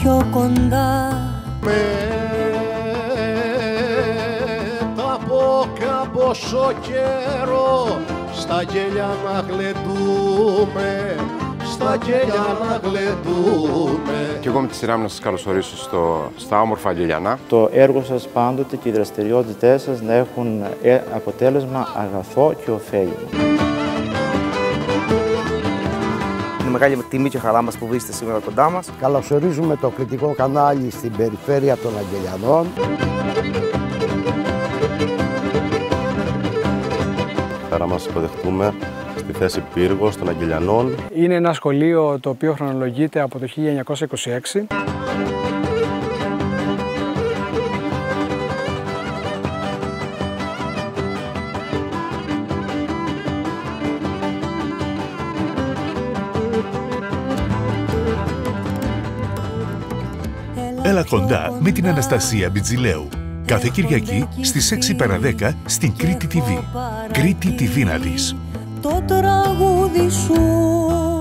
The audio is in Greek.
πιο κοντά. Μετά από κάμποσο καιρό στα γέλια να γλεντούμε, στα γέλια να γλεντούμε. Και εγώ με τη σειρά μου να σας καλωσορίσω στα όμορφα Αγγελιανά. Το έργο σας πάντοτε και οι δραστηριότητές σας να έχουν αποτέλεσμα αγαθό και ωφέλιμο. Είναι μεγάλη τιμή και χαρά μας που βρίσκεστε σήμερα κοντά μας. Καλωσορίζουμε το κριτικό κανάλι στην περιφέρεια των Αγγελιανών. Χαρά μας υποδεχτούμε στη θέση πύργος των Αγγελιανών. Είναι ένα σχολείο το οποίο χρονολογείται από το 1926. Έλα κοντά με την Αναστασία Μπιτζηλέου. Κάθε Κυριακή στις 6 παρά 10 στην Κρήτη TV. Κρήτη TV να δεις. Το τραγούδι σου